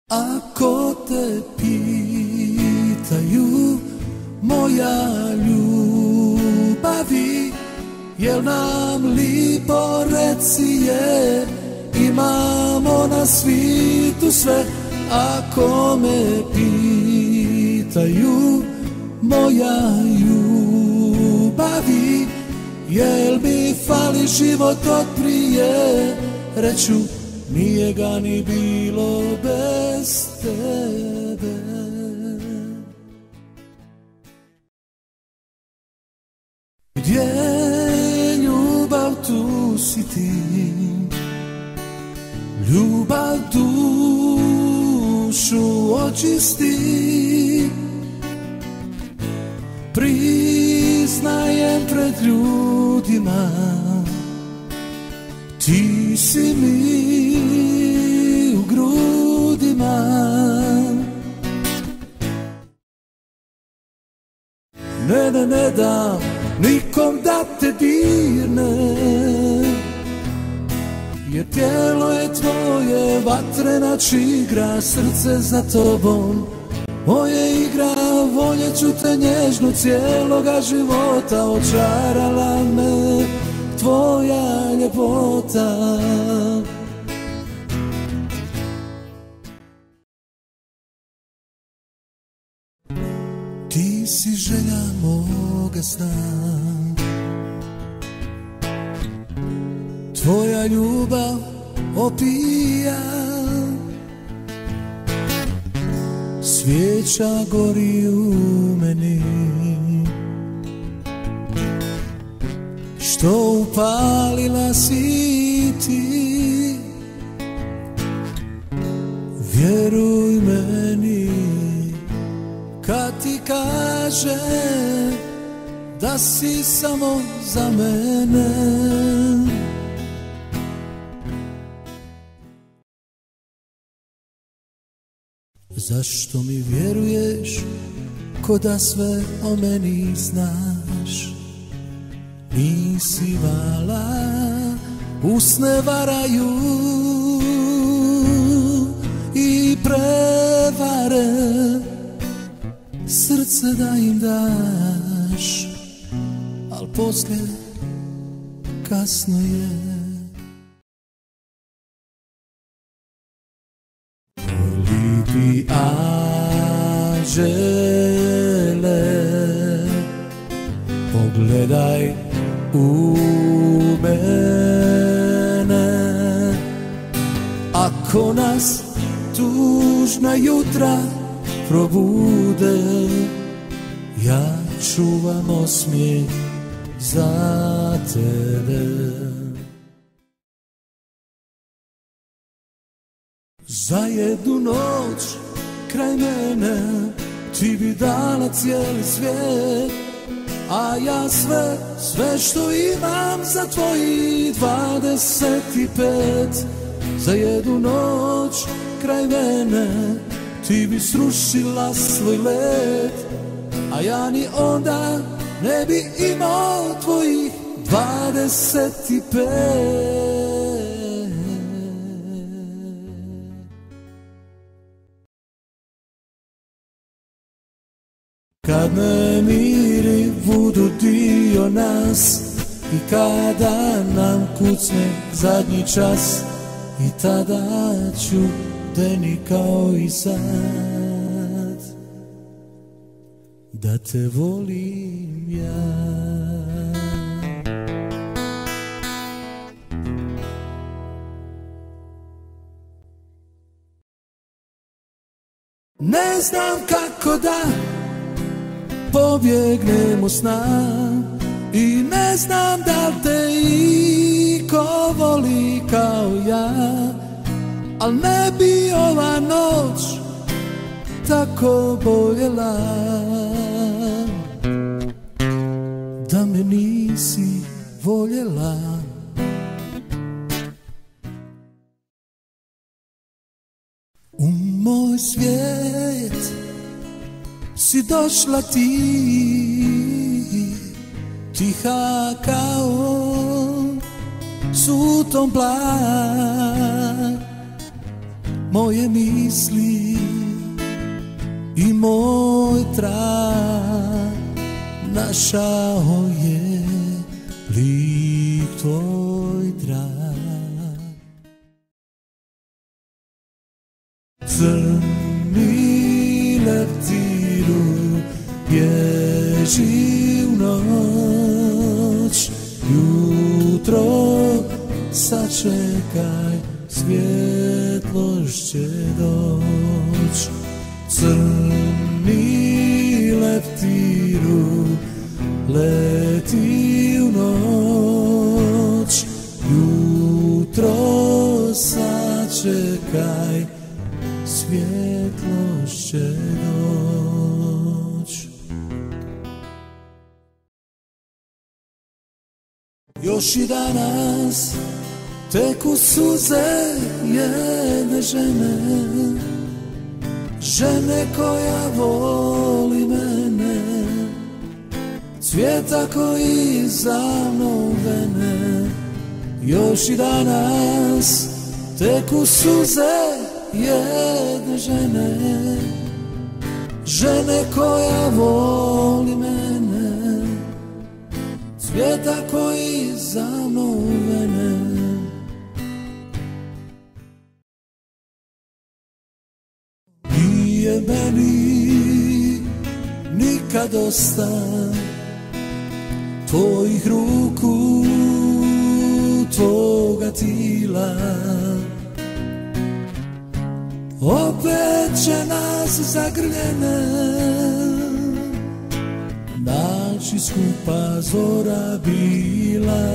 Ako te pitaju moja ljubavi, jel nam lipo, reci je, imamo na svitu sve. Ako me pitaju moja ljubavi, jel mi fali život od prije, reću nije ga ni bilo bez tebe. Gdje je ljubav, tu si ti, ljubav dušu očisti. Priznajem pred ljudima, ti si mi u grudima. Ne dam nikom da te dirne, jer tijelo je tvoje vatrena čigra, srce za tobom moje igra. Voljet ću te nježno cijeloga života, očarala me tvoja ljepota. Ti si želja moga sna, tvoja ljubav opija. Svijeća gori u meni, što upalila si ti. Vjeruj meni kad ti kažem da si samo za mene. Zašto mi vjeruješ ko da sve o meni znaš? Nisi vala, usne varaju i prevare, srce da im daš, al poslije kasno je. Lipi anđele, pogledaj u mene. Ako nas tužna jutra probude, ja čuvam osmijeh za tebe. Za jednu noć kraj mene ti bi dala cijeli svijet, a ja sve što imam za tvojih 25. Za jednu noć kraj mene ti bi srušila svoj let, a ja ni onda ne bi imao tvojih 25. Kad nemiri budu dio nas i kada nam kucne zadnji čas, i tada ću deni kao i sad da te volim ja. Ne znam kako da pobjegnem u sna i ne znam da li te iko voli kao ja, al ne bi ova noć tako boljela da me nisi voljela. U moj svijet si došla ti, tiha kao sutom blag, moje misli i moj trag, našao je lik tvoj drag. Crni leptiru bježi u noć, jutro sačekaj, svjetlost će doć. Crni leptiru leti u noć, jutro sačekaj, svjetlost će doć. Još i danas teku suze jedne žene, žene koja voli mene, cvijeta koji za mnom vene. Još i danas teku suze jedne žene, žene koja voli mene, cvijeta koji za mnom vene. Nije meni nikad dosta tvojih ruku, tvoga tila. Opet će nas zagrljene naći skupa zora bila.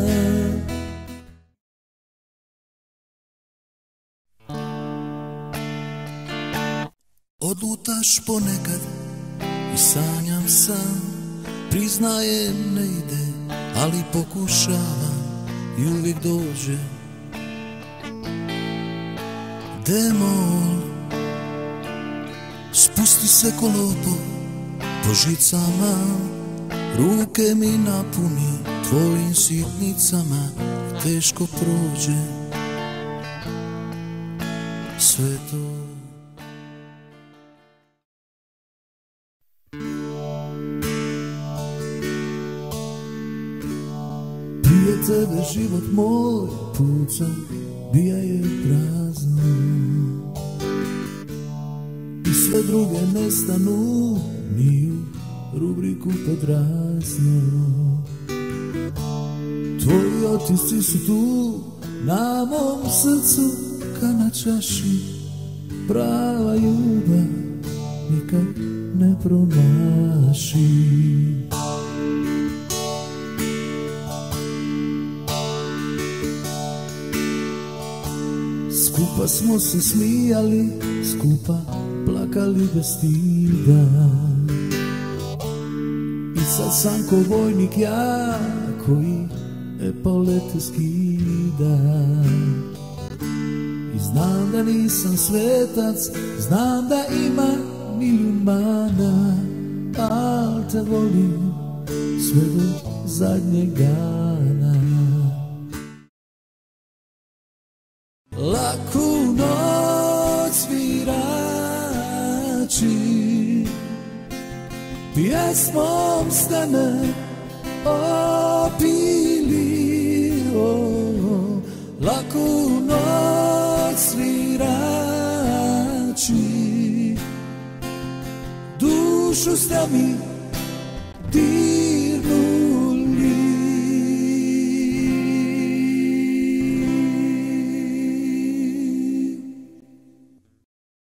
Odlutaš ponekad i sanjam sam, priznajem ne ide, ali pokušavam i uvijek dođe demon. Spusti se kolopo po žicama, ruke mi napuni tvojim sitnicama, teško prođe sve to. Prije tebe život moj puca, bija je prazno i sve druge nestanu ni u rubriku pod razno. Tvoji otisci su tu na mom srcu ka na čaši, prava ljubav nikad ne promaši. Skupa smo se smijali, skupa plakali bez stida, i sad sam ko vojnik ja koji epolete skida. I znam da nisam svetac, znam da ima milijun mana, al te volim sve do zadnjeg dana. Laku noć svirači, pjesmom ste me opili. Laku noć svirači, dušu ste mi